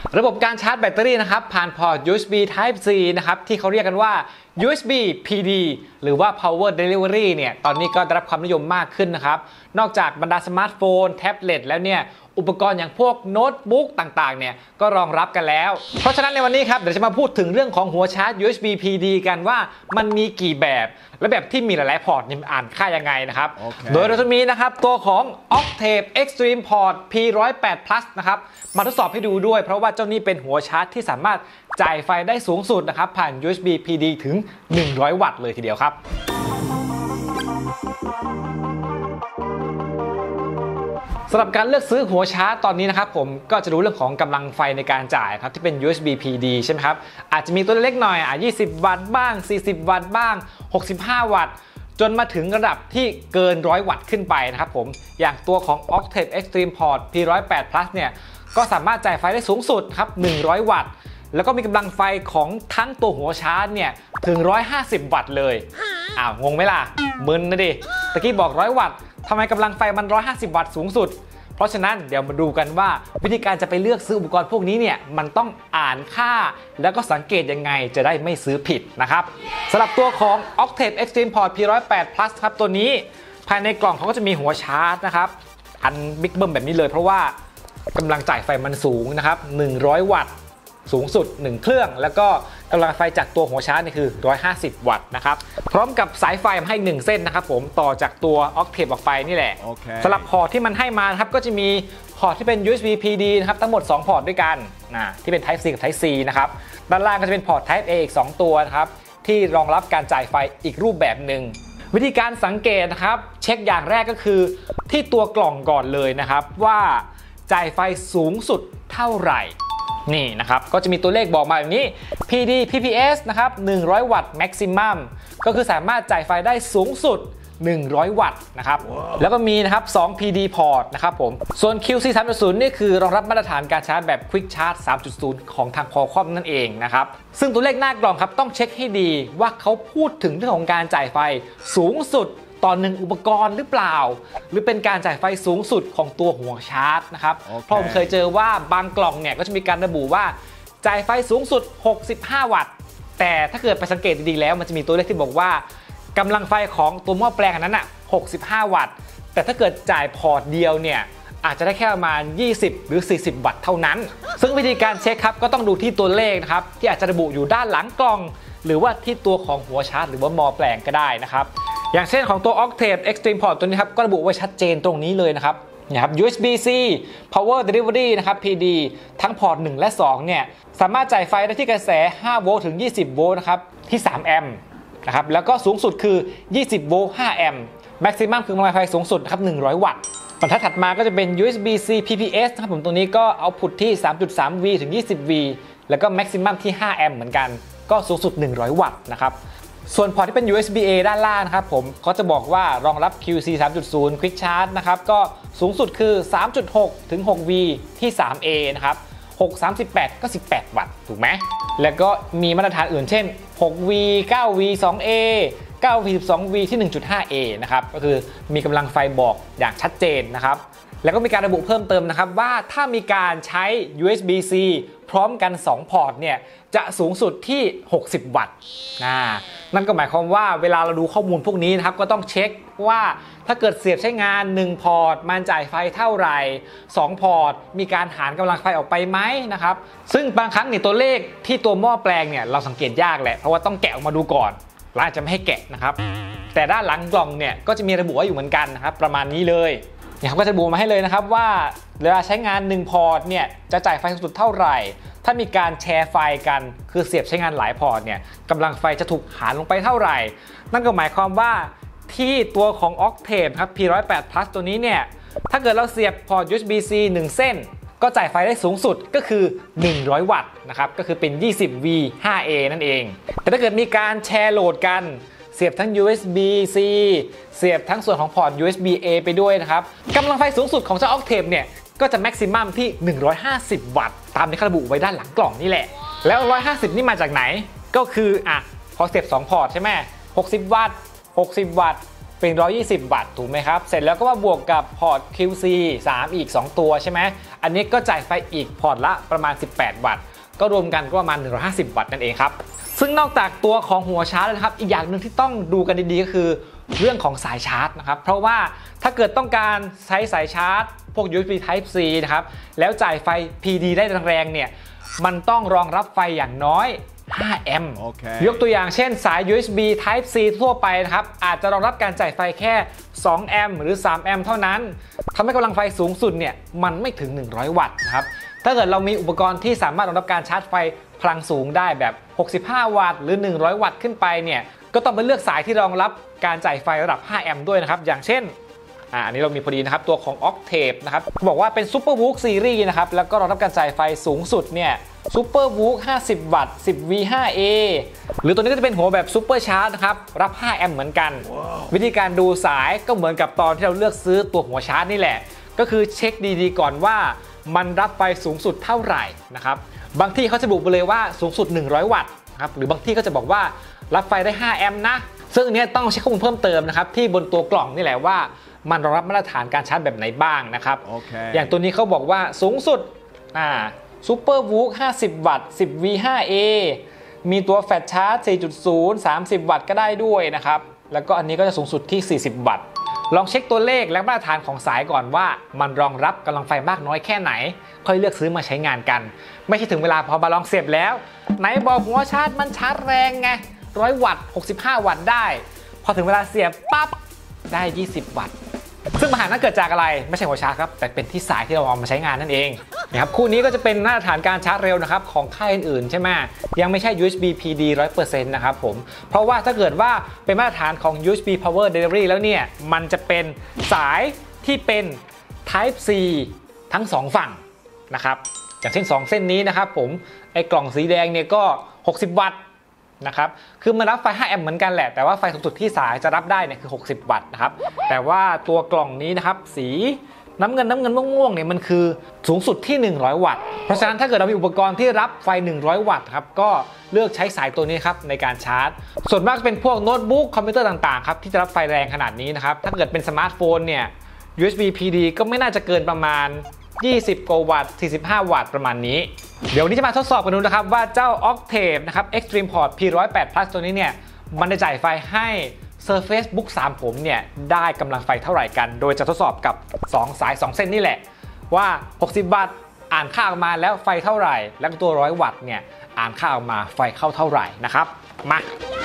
ระบบการชาร์จแบตเตอรี่นะครับผ่านพอร์ต USB Type C นะครับที่เขาเรียกกันว่า USB PD หรือว่า Power Delivery เนี่ยตอนนี้ก็ได้รับความนิยมมากขึ้นนะครับนอกจากบรรดาสมาร์ทโฟนแท็บเล็ตแล้วเนี่ยอุปกรณ์อย่างพวกโน้ตบุ๊กต่างๆเนี่ยก็รองรับกันแล้วเพราะฉะนั้นในวันนี้ครับเดี๋ยวจะมาพูดถึงเรื่องของหัวชาร์จ USB PD กันว่ามันมีกี่แบบและแบบที่มีหลายๆพอร์ตนี่อ่านค่ายังไงนะครับโดยเราจะมีนะครับตัวของ Octave Extreme Port P108 Plus นะครับมาทดสอบให้ดูด้วยเพราะว่าเจ้านี้เป็นหัวชาร์จที่สามารถจ่ายไฟได้สูงสุดนะครับผ่าน USB PD ถึง100 วัตต์เลยทีเดียวครับสำหรับการเลือกซื้อหัวชาร์จตอนนี้นะครับผมก็จะรู้เรื่องของกำลังไฟในการจ่ายครับที่เป็น USB PD ใช่ไหมครับอาจจะมีตัวเล็กหน่อย20 วัตต์บ้าง40 วัตต์บ้าง65 วัตต์จนมาถึงระดับที่เกิน100 วัตต์ขึ้นไปนะครับผมอย่างตัวของ Octave Extreme Port P108 Plus เนี่ยก็สามารถจ่ายไฟได้สูงสุดครับ100 วัตต์แล้วก็มีกำลังไฟของทั้งตัวหัวชาร์จเนี่ยถึง150 วัตต์เลยงงไหมล่ะมึนนะดิตะกี้บอก100 วัตต์ทำไมกำลังไฟมัน150 วัตต์สูงสุดเพราะฉะนั้นเดี๋ยวมาดูกันว่าวิธีการจะไปเลือกซื้ออุปกรณ์พวกนี้เนี่ยมันต้องอ่านค่าแล้วก็สังเกตยังไงจะได้ไม่ซื้อผิดนะครับสำหรับตัวของ Octave Extreme Port P108 Plus ครับตัวนี้ภายในกล่องเขาก็จะมีหัวชาร์จนะครับอันบิ๊กเบิ้มแบบนี้เลยเพราะว่ากำลังจ่ายไฟมันสูงนะครับ100 วัตต์สูงสุด1เครื่องแล้วก็กำลังไฟจากตัวหัวชาร์จนี่คือ150 วัตต์นะครับพร้อมกับสายไฟมาให้1เส้นนะครับผมต่อจากตัว Octave ออกไปนี่แหละสำหรับพอร์ตที่มันให้มาครับก็จะมีพอร์ตที่เป็น USB PD นะครับทั้งหมด2พอร์ตด้วยกันที่เป็น Type C กับ Type C นะครับด้านล่างก็จะเป็นพอร์ต Type A อีก2ตัวนะครับที่รองรับการจ่ายไฟอีกรูปแบบหนึ่งวิธีการสังเกตนะครับเช็คอย่างแรกก็คือที่ตัวกล่องก่อนเลยนะครับว่าจ่ายไฟสูงสุดเท่าไหร่นี่นะครับก็จะมีตัวเลขบอกมาแบบนี้ PD PPS นะครับ100 วัตต์ maximum ก็คือสามารถจ่ายไฟได้สูงสุด100 วัตต์นะครับแล้วก็มีนะครับ2 PD port นะครับผมส่วน QC 3.0 นี่คือรองรับมาตรฐานการชาร์จแบบ Quick Charge 3.0 ของทาง Qualcomm นั่นเองนะครับซึ่งตัวเลขหน้ากล่องครับต้องเช็คให้ดีว่าเขาพูดถึงเรื่องของการจ่ายไฟสูงสุดต่อ1อุปกรณ์หรือเปล่าหรือเป็นการจ่ายไฟสูงสุดของตัวหัวชาร์จนะครับเพราะผมเคยเจอว่าบางกล่องเนี่ยก็จะมีการระบุว่าจ่ายไฟสูงสุด65 วัตต์แต่ถ้าเกิดไปสังเกตดีๆแล้วมันจะมีตัวเลขที่บอกว่ากำลังไฟของตัวหม้อแปลงอันนั้น65 วัตต์แต่ถ้าเกิดจ่ายพอร์ตเดียวเนี่ยอาจจะได้แค่ประมาณ20หรือ40 วัตต์เท่านั้นซึ่งวิธีการเช็คครับก็ต้องดูที่ตัวเลขนะครับที่อาจจะระบุอยู่ด้านหลังกล่องหรือว่าที่ตัวของหัวชาร์จหรือว่าหม้อแปลงก็ได้นะครับอย่างเช่นของตัว Octave Extreme Port ตัวนี้ครับก็ระบุไว้ชัดเจนตรงนี้เลยนะครับUSB-C Power Delivery นะครับ PD ทั้งพอร์ต1และ2เนี่ยสามารถจ่ายไฟได้ที่กระแส5โวลต์ถึง20โวลต์นะครับที่3แอมป์นะครับแล้วก็สูงสุดคือ20โวลต์5แอมป์ Maximum คือกำลังไฟสูงสุดนะครับ100 วัตต์บรรทัดถัดมาก็จะเป็น USB-C PPS นะครับผมตรงนี้ก็เอาพุทที่ 3.3V ถึง 20V แล้วก็ Maximum ที่5แอมป์เหมือนกันก็สูงสุด100 วัตต์นะครับส่วนพอร์ตที่เป็น USB-A ด้านล่างนะครับผมเขาจะบอกว่ารองรับ QC 3.0 Quick Charge นะครับก็สูงสุดคือ 3.6 ถึง 6V ที่ 3A นะครับ638 ก็ 18 วัตต์ถูกไหมแล้วก็มีมาตรฐานอื่นเช่น 6V 9V 2A 9V 12V ที่ 1.5A นะครับก็คือมีกำลังไฟบอกอย่างชัดเจนนะครับแล้วก็มีการระบุเพิ่มเติมนะครับว่าถ้ามีการใช้ USB-C พร้อมกัน2พอร์ตเนี่ยจะสูงสุดที่60 วัตต์นั่นก็หมายความว่าเวลาเราดูข้อมูลพวกนี้นะครับก็ต้องเช็คว่าถ้าเกิดเสียบใช้งาน1พอร์ตมันจ่ายไฟเท่าไหร่2พอร์ตมีการหารกำลังไฟออกไปไหมนะครับซึ่งบางครั้งเนี่ยตัวเลขที่ตัวหม้อแปลงเนี่ยเราสังเกตยากแหละเพราะว่าต้องแกะออกมาดูก่อนร้านจะไม่ให้แกะนะครับแต่ด้านหลังกล่องเนี่ยก็จะมีระบุไว้อยู่เหมือนกันนะครับประมาณนี้เลยเนี่ยเขาก็จะระบุมาให้เลยนะครับว่าเวลาใช้งาน1พอร์ตเนี่ยจะจ่ายไฟสูงสุดเท่าไหร่ถ้ามีการแชร์ไฟกันคือเสียบใช้งานหลายพอร์ตเนี่ยกำลังไฟจะถูกหารลงไปเท่าไหร่นั่นก็หมายความว่าที่ตัวของ Octave ครับ P108 Plus ตัวนี้เนี่ยถ้าเกิดเราเสียบพอร์ต USB-C 1 เส้นก็จ่ายไฟได้สูงสุดก็คือ100 วัตต์นะครับก็คือเป็น 20V 5A นั่นเองแต่ถ้าเกิดมีการแชร์โหลดกันเสียบทั้ง USB-C เสียบทั้งส่วนของพอร์ต USB-A ไปด้วยนะครับกำลังไฟสูงสุดของเจ้า Octave เนี่ยก็จะ maximum ที่150 วัตต์ตามที่เขาระบุไว้ด้านหลังกล่องนี่แหละแล้ว150นี่มาจากไหนก็คือพอเสียบ2พอร์ตใช่ไหม60 วัตต์60 วัตต์เป็น120 วัตต์ถูกไหมครับเสร็จแล้วก็มาบวกกับพอร์ต QC 3อีก2ตัวใช่ไหมอันนี้ก็จ่ายไฟอีกพอร์ตละประมาณ18วัตต์ก็รวมกันก็ประมาณ150วัตต์นั่นเองครับซึ่งนอกจากตัวของหัวชาร์จนะครับอีกอย่างหนึ่งที่ต้องดูกันดีๆก็คือเรื่องของสายชาร์จนะครับเพราะว่าถ้าเกิดต้องการใช้สายชาร์จพวก USB Type C นะครับแล้วจ่ายไฟ PD ได้แรงๆเนี่ยมันต้องรองรับไฟอย่างน้อย5 แอมป์ ยกตัวอย่างเช่นสาย USB Type C ทั่วไปนะครับอาจจะรองรับการจ่ายไฟแค่2 แอมป์หรือ3 แอมป์เท่านั้นทำให้กำลังไฟสูงสุดเนี่ยมันไม่ถึง100วัตต์นะครับถ้าเกิดเรามีอุปกรณ์ที่สามารถรองรับการชาร์จไฟพลังสูงได้แบบ65วัตต์หรือ100วัตต์ขึ้นไปเนี่ยก็ต้องไปเลือกสายที่รองรับการจ่ายไฟระดับ5 แอมป์ด้วยนะครับอย่างเช่นอันนี้เรามีพอดีนะครับตัวของ Octave นะครับบอกว่าเป็น SuperVOOC Series นะครับแล้วก็รองรับการจ่ายไฟสูงสุดเนี่ย SuperVOOC 50 วัตต์ 10V5A หรือตัวนี้ก็จะเป็นหัวแบบ Super Charge นะครับรับ5 แอมป์เหมือนกัน วิธีการดูสายก็เหมือนกับตอนที่เราเลือกซื้อตัวหัวชาร์จนี่แหละก็คือเช็คดีๆก่อนว่ามันรับไฟสูงสุดเท่าไหร่นะครับบางที่เขาจะบอกไปเลยว่าสูงสุด100วัตต์นะครับหรือบางที่ก็จะบอกว่ารับไฟได้5 แอมป์นะซึ่งอันนี้ต้องเช็คข้อมูลเพิ่มเติมนะครับที่บนตัวกล่องนี่แหละว่ามันรองรับมาตรฐานการชาร์จแบบไหนบ้างนะครับ อย่างตัวนี้เขาบอกว่าสูงสุดSuperVOOC 50 วัตต์ 10V5A มีตัวแฟลชชาร์จ 4.0 30 วัตต์ก็ได้ด้วยนะครับแล้วก็อันนี้ก็จะสูงสุดที่40 วัตต์ลองเช็คตัวเลขและมาตรฐานของสายก่อนว่ามันรองรับกำลังไฟมากน้อยแค่ไหนค่อยเลือกซื้อมาใช้งานกันไม่ใช่ถึงเวลาพอมาลองเสียบแล้วไหนบอกหัวชาร์จมันชาร์จแรงไง100 วัตต์65 วัตต์ได้พอถึงเวลาเสียบปั๊บได้20 วัตต์ซึ่งปัญหานั้นเกิดจากอะไรไม่ใช่หัวชาร์จครับแต่เป็นที่สายที่เราเอามาใช้งานนั่นเองนะครับคู่นี้ก็จะเป็นมาตรฐานการชาร์จเร็วนะครับของค่ายอื่นๆใช่ไหมยังไม่ใช่ USB PD 100% นะครับผมเพราะว่าถ้าเกิดว่าเป็นมาตรฐานของ USB Power Delivery แล้วเนี่ยมันจะเป็นสายที่เป็น Type C ทั้ง2ฝั่งนะครับอย่างเช่น2เส้นนี้นะครับผมไอ้กล่องสีแดงเนี่ยก็60 วัตต์นะครับคือมันรับไฟ5 แอมป์เหมือนกันแหละแต่ว่าไฟสูงสุดที่สายจะรับได้เนี่ยคือ60 วัตต์นะครับแต่ว่าตัวกล่องนี้นะครับสีน้ำเงินม่วงๆเนี่ยมันคือสูงสุดที่100 วัตต์เพราะฉะนั้นถ้าเกิดเรามีอุปกรณ์ที่รับไฟ100 วัตต์ครับก็เลือกใช้สายตัวนี้ครับในการชาร์จส่วนมากจะเป็นพวกโน้ตบุ๊กคอมพิวเตอร์ต่างๆครับที่จะรับไฟแรงขนาดนี้นะครับถ้าเกิดเป็นสมาร์ทโฟนเนี่ย USB PD ก็ไม่น่าจะเกินประมาณ20 กว่าวัตต์45 วัตต์ประมาณนี้เดี๋ยววันนี้จะมาทดสอบกันดูนะครับว่าเจ้า Octave นะครับ Extreme Port P108 Plus ตัวนี้เนี่ยมันจะจ่ายไฟให้ Surface Book 3 ผมเนี่ยได้กำลังไฟเท่าไหร่กันโดยจะทดสอบกับ2 สาย 2 เส้นนี่แหละว่า60 วัตต์อ่านค่าออกมาแล้วไฟเท่าไหร่แล้วตัว100 วัตต์เนี่ยอ่านค่าออกมาไฟเข้าเท่าไหร่นะครับมา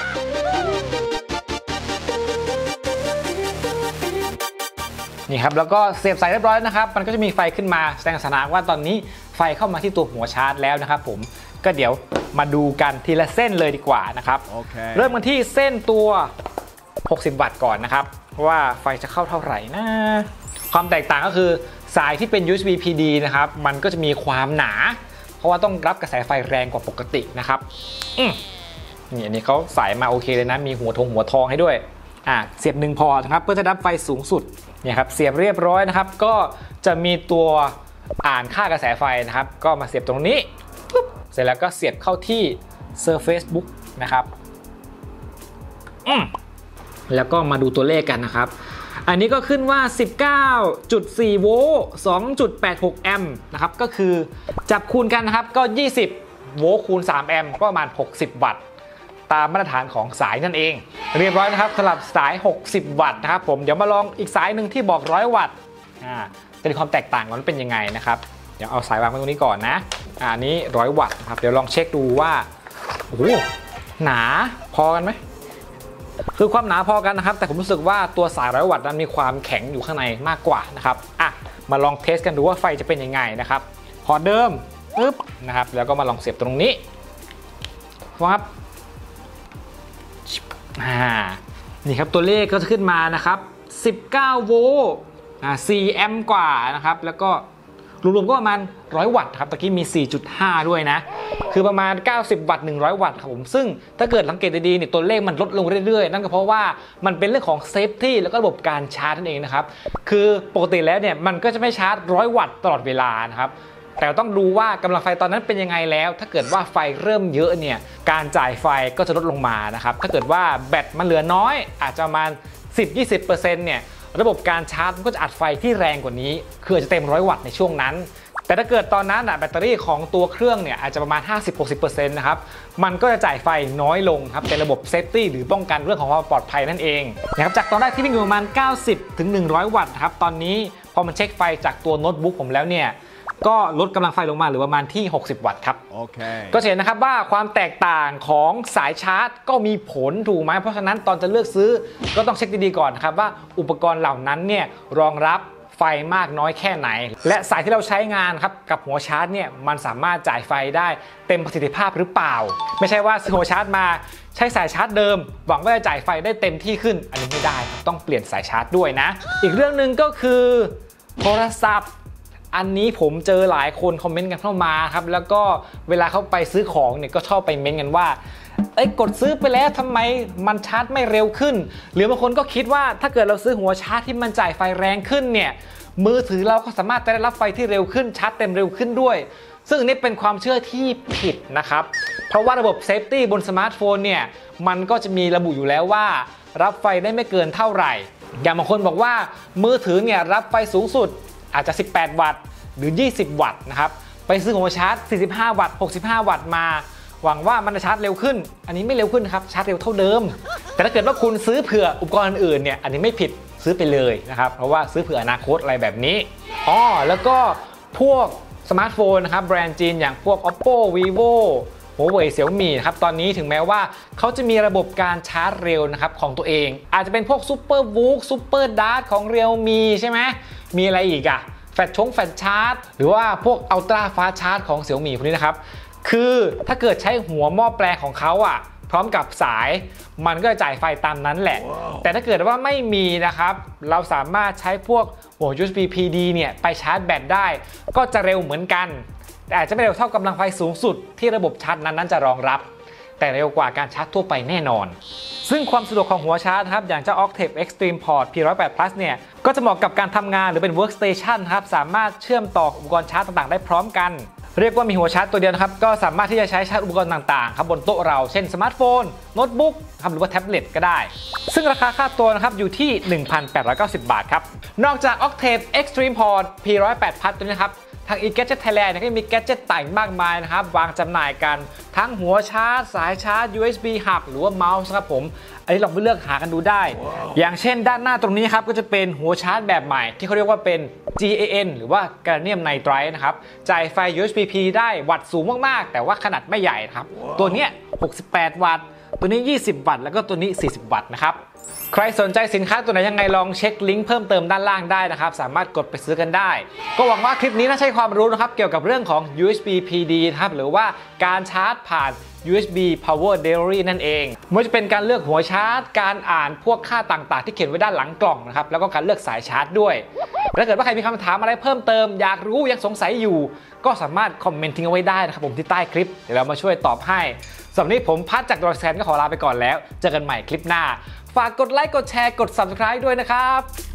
นี่ครับแล้วก็เสียบสายเรียบร้อยนะครับมันก็จะมีไฟขึ้นมาแสดงสัญญาณว่าตอนนี้ไฟเข้ามาที่ตัวหัวชาร์จแล้วนะครับผมก็เดี๋ยวมาดูกันทีละเส้นเลยดีกว่านะครับเริ่มกันที่เส้นตัว60 วัตต์ก่อนนะครับว่าไฟจะเข้าเท่าไหร่นะความแตกต่างก็คือสายที่เป็น USB PD นะครับมันก็จะมีความหนาเพราะว่าต้องรับกระแสไฟแรงกว่าปกตินะครับนี่อันนี้เขาใส่มาโอเคเลยนะมีหัวทองให้ด้วยเสียบ1 พอร์ตนะครับเพื่อจะรับไฟสูงสุดเนี่ยครับเสียบเรียบร้อยนะครับก็จะมีตัวอ่านค่ากระแสไฟนะครับก็มาเสียบตรงนี้ปุ๊บเสร็จแล้วก็เสียบเข้าที่ Surface Book นะครับแล้วก็มาดูตัวเลขกันนะครับอันนี้ก็ขึ้นว่า 19.4 โวลต์ 2.86 แอมป์นะครับก็คือจับคูณกันนะครับก็20 โวลต์คูณ 3 แอมป์ก็ประมาณ60 วัตต์ตามมาตรฐานของสายนั่นเองเรียบร้อยนะครับสำหรับสาย60 วัตต์นะครับผมเดี๋ยวมาลองอีกสายหนึ่งที่บอก100 วัตต์จะมีความแตกต่างมันเป็นยังไงนะครับเดี๋ยวเอาสายวางไว้ตรงนี้ก่อนนะอันนี้100 วัตต์นะครับเดี๋ยวลองเช็คดูว่าโอ้โหหนาพอกันไหมคือความหนาพอกันนะครับแต่ผมรู้สึกว่าตัวสาย100 วัตต์นั้นมีความแข็งอยู่ข้างในมากกว่านะครับมาลองเทสกันดูว่าไฟจะเป็นยังไงนะครับพอเดิมปึ๊บนะครับแล้วก็มาลองเสียบตรงนี้ครับนี่ครับตัวเลขก็จะขึ้นมานะครับ19 โวลต์4 แอมป์กว่านะครับแล้วก็รวมๆก็ประมาณ100 วัตต์ครับตะกี้มี 4.5 ด้วยนะคือประมาณ90 วัตต์100 วัตต์ครับผมซึ่งถ้าเกิดสังเกตดีๆเนี่ยตัวเลขมันลดลงเรื่อยๆนั่นก็เพราะว่ามันเป็นเรื่องของเซฟตี้แล้วก็ระบบการชาร์จนั่นเองนะครับคือปกติแล้วเนี่ยมันก็จะไม่ชาร์จ100 วัตต์ตลอดเวลานะครับแต่ต้องดูว่ากำลังไฟตอนนั้นเป็นยังไงแล้วถ้าเกิดว่าไฟเริ่มเยอะเนี่ยการจ่ายไฟก็จะลดลงมานะครับถ้าเกิดว่าแบตมันเหลือน้อยอาจจะประมาณ 10-20% เนี่ยระบบการชาร์จก็จะอัดไฟที่แรงกว่านี้คือจะเต็ม100 วัตต์ในช่วงนั้นแต่ถ้าเกิดตอนนั้นแบตเตอรี่ของตัวเครื่องเนี่ยอาจจะประมาณ 50-60% นะครับมันก็จะจ่ายไฟน้อยลงครับเป็นระบบเซฟตี้หรือป้องกันเรื่องของความปลอดภัยนั่นเองนะครับจากตอนแรกที่วิ่งอยู่ประมาณ 90-100 วัตต์ครับตอนนี้พอมันเช็คไฟจากตัวโน้ตบุ๊กผมแล้วเนี่ยก็ลดกำลังไฟลงมาหรือประมาณที่60 วัตต์ครับก็เห็นนะครับว่าความแตกต่างของสายชาร์จก็มีผลถูกไหมเพราะฉะนั้นตอนจะเลือกซื้อก็ต้องเช็คดีๆก่อนครับว่าอุปกรณ์เหล่านั้นเนี่ยรองรับไฟมากน้อยแค่ไหนและสายที่เราใช้งานครับกับหัวชาร์จเนี่ยมันสามารถจ่ายไฟได้เต็มประสิทธิภาพหรือเปล่าไม่ใช่ว่าซื้อหัวชาร์จมาใช้สายชาร์จเดิมหวังว่าจะจ่ายไฟได้เต็มที่ขึ้นอันนี้ไม่ได้ครับต้องเปลี่ยนสายชาร์จด้วยนะอีกเรื่องหนึ่งก็คือโทรศัพท์อันนี้ผมเจอหลายคนคอมเมนต์กันเข้ามาครับแล้วก็เวลาเขาไปซื้อของเนี่ยก็ชอบไปเม้นต์กันว่ากดซื้อไปแล้วทำไมมันชาร์จไม่เร็วขึ้นหรือบางคนก็คิดว่าถ้าเกิดเราซื้อหัวชาร์จที่มันจ่ายไฟแรงขึ้นเนี่ยมือถือเราก็สามารถจะได้รับไฟที่เร็วขึ้นชาร์จเต็มเร็วขึ้นด้วยซึ่งนี่เป็นความเชื่อที่ผิดนะครับเพราะว่าระบบเซฟตี้บนสมาร์ทโฟนเนี่ยมันก็จะมีระบุอยู่แล้วว่ารับไฟได้ไม่เกินเท่าไหร่อย่างบางคนบอกว่ามือถือเนี่ยรับไฟสูงสุดอาจจะ18 วัตต์หรือ20 วัตต์นะครับไปซื้อหัวชาร์จ45 วัตต์65 วัตต์มาหวังว่ามันจะชาร์จเร็วขึ้นอันนี้ไม่เร็วขึ้นครับชาร์จเร็วเท่าเดิมแต่ถ้าเกิดว่าคุณซื้อเผื่ออุปกรณ์อื่นเนี่ยอันนี้ไม่ผิดซื้อไปเลยนะครับเพราะว่าซื้อเผื่ออนาคตอะไรแบบนี้แล้วก็พวกสมาร์ทโฟนนะครับแบรนด์จีนอย่างพวก Oppo Vivo Huawei Xiaomi นะครับตอนนี้ถึงแม้ว่าเขาจะมีระบบการชาร์จเร็วนะครับของตัวเองอาจจะเป็นพวก Super VOOC Super Dart ของ Realme ใช่ไหมมีอะไรอีกอะแฟลชชาร์จหรือว่าพวก Ultra Fast Charge ของ Xiaomi พวกนี้นะครับคือถ้าเกิดใช้หัวหม้อแปลงของเขาอะพร้อมกับสายมันก็จะจ่ายไฟตามนั้นแหละ แต่ถ้าเกิดว่าไม่มีนะครับเราสามารถใช้พวกหัว USB PD เนี่ยไปชาร์จแบตได้ก็จะเร็วเหมือนกันแต่อาจจะไม่เร็วเท่ากำลังไฟสูงสุดที่ระบบชาร์จนั้นจะรองรับแต่เร็วกว่าการชาร์จทั่วไปแน่นอนซึ่งความสะดวกของหัวชาร์จครับอย่างเจ้า Octave Extreme Port P108 Plus เนี่ยก็จะเหมาะกับการทำงานหรือเป็น Workstation ครับสามารถเชื่อมต่ออุปกรณ์ชาร์จต่างๆได้พร้อมกันเรียกว่ามีหัวชาร์จตัวเดียวนะครับก็สามารถที่จะใช้ชาร์จอุปกรณ์ต่างๆครับบนโต๊ะเราเช่นสมาร์ทโฟนโน้ตบุ๊กครับหรือว่าแท็บเล็ตก็ได้ซึ่งราคาค่าตัวนะครับอยู่ที่ 1,890 บาทครับนอกจาก Octave Extreme Port P108 Plus ตัวนี้ครับทาง eGadget Thailand ก็มีแกดเจ็ตต่างมากมายนะครับวางจำหน่ายกันทั้งหัวชาร์จสายชาร์จ USB Hub หรือว่าเมาส์ครับผมอันนี้ลองไปเลือกหากันดูได้อย่างเช่นด้านหน้าตรงนี้ครับก็จะเป็นหัวชาร์จแบบใหม่ที่เขาเรียกว่าเป็น GaN หรือว่า Gallium Nitride นะครับจ่ายไฟ USB-P ได้วัตต์สูงมากๆแต่ว่าขนาดไม่ใหญ่ครับตัวนี้68 วัตต์ตัวนี้20 วัตต์แล้วก็ตัวนี้40 วัตต์นะครับใครสนใจสินค้าตัวไหนยังไงลองเช็คลิงก์เพิ่มเติมด้านล่างได้นะครับสามารถกดไปซื้อกันได้ก็หวังว่าคลิปนี้น่าใช้ความรู้นะครับเกี่ยวกับเรื่องของ USB PD นะครับหรือว่าการชาร์จผ่าน USB Power Delivery นั่นเองไม่ว่าจะเป็นการเลือกหัวชาร์จการอ่านพวกค่าต่างๆที่เขียนไว้ด้านหลังกล่องนะครับแล้วก็การเลือกสายชาร์จด้วยถ้าเกิดว่าใครมีคำถามอะไรเพิ่มเติมอยากรู้ยังสงสัยอยู่ก็สามารถคอมเมนต์ทิ้งเอาไว้ได้นะครับผมที่ใต้คลิปเดี๋ยวเรามาช่วยตอบให้สำหรับวันนี้ผมพัดจากดอยแซนก็ขอลาไปก่อนแล้วเจอกันใหม่คลิปหน้าฝากกดไลค์กดแชร์กด Subscribe ด้วยนะครับ